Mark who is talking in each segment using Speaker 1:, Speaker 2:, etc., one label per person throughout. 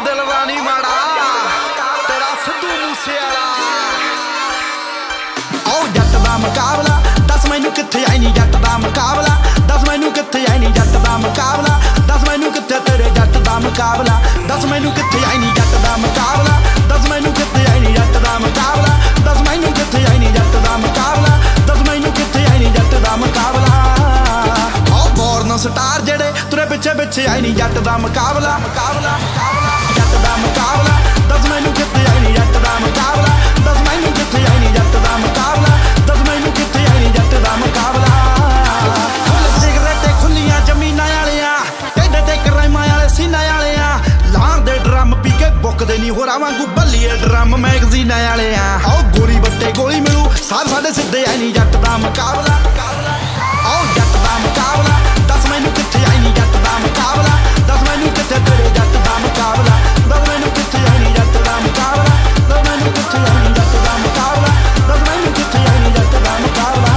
Speaker 1: दिल रानी माड़ा तेरा सिद्धू मूसेवाला। ओ जट दा मुकाबला दस मैनू कित्थे आई नी जट दा मुकाबला, दस मैनू कित्थे आई नी जट दा मुकाबला, दस मैनू कित्थे तेरे जट दा मुकाबला, दस मैनू कित्थे आई नी जट दा मुकाबला, दस मैनू कित्थे आई नी जट दा मुकाबला, दस मैनू कित्थे आई नी जट दा मुकाबला, दस मैनू कित्थे आई नी जट दा मुकाबला। ओ बॉर्न स्टार जेड़े तुरे पिछे पिछे आई नी जट दा मुकाबला, मुकाबला जट दा मुकाबला, दस मैनू कित्थे आई नी जट दा मुकाबला, दस मैनू कित्थे आई नी जट दा मुकाबला, दस मैनू कित्थे आई नी जट दा मुकाबला। फुल सिगरेट खुलियां जमीनां वालियां टेढ़े ते कराइमां वाले सीनां वालियां लां दे ड्रम पी के बुकदे नी होरां वांगू बल्लीए ड्रम मैगजीनां वालियां। ओ गोली बट्टे गोली मिलू सार साडे सिद्धे आई नी जट दा मुकाबला, ओ जट दा मुकाबला, दस मैनू कित्थे आई नी जट दा मुकाबला, दस मैनू कित्थे तेरे जट दा मुकाबला, दस मैनू कित्थे आई नी जट दा मुकाबला, दस मैनू कित्थे आई नी जट दा मुकाबला, दस मैनू कित्थे आई नी जट दा मुकाबला।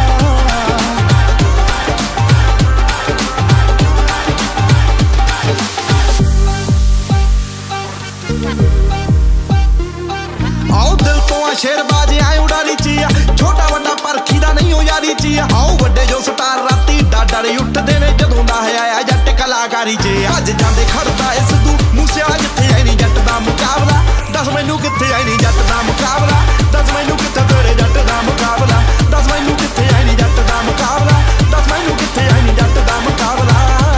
Speaker 1: आओ दिल तो आ शेरबाजी आए उड़ारी चिया छोटा वड्डा परखी दा नहीं हो यारी चिया। आओ वड्डे जो स्टार राती डाडे उठदे ने जदों दा है आया जट कलाकारी च अज जांदे खड़दा ए सिद्धू मूसेवाला जिथे आई नी जट दा मुकाबला, दस मैनू कित्थे आई नी जट दा मुकाबला, दस मैनू कित्थे तेरे जट दा मुकाबला, दस मैनू कित्थे आई नी जट दा मुकाबला, दस मैनू कित्थे आई नी जट दा मुकाबला।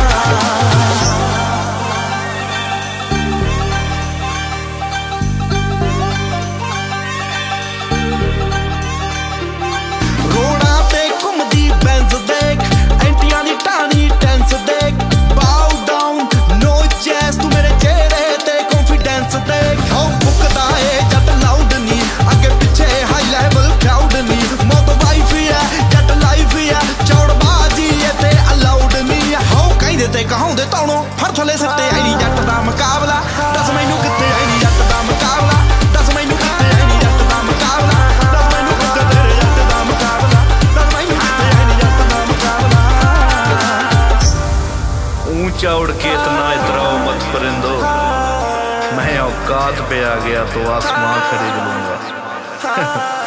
Speaker 1: कहाउंदे तौणों फड़ थले सट्टे आई नी जट दा मुकाबला, दस मैनू कित्थे आई नी जट दा मुकाबला, दस मैनू कित्थे आई नी जट दा मुकाबला, दस मैनू कित्थे तेरे जट दा मुकाबला, दस मैनू कित्थे आई नी जट दा मुकाबला।
Speaker 2: ऊंचा उड़ के इतना इतराओ मत परिंदो, मैं औकात पे आ गया तो आसमां खरीद लूंगा।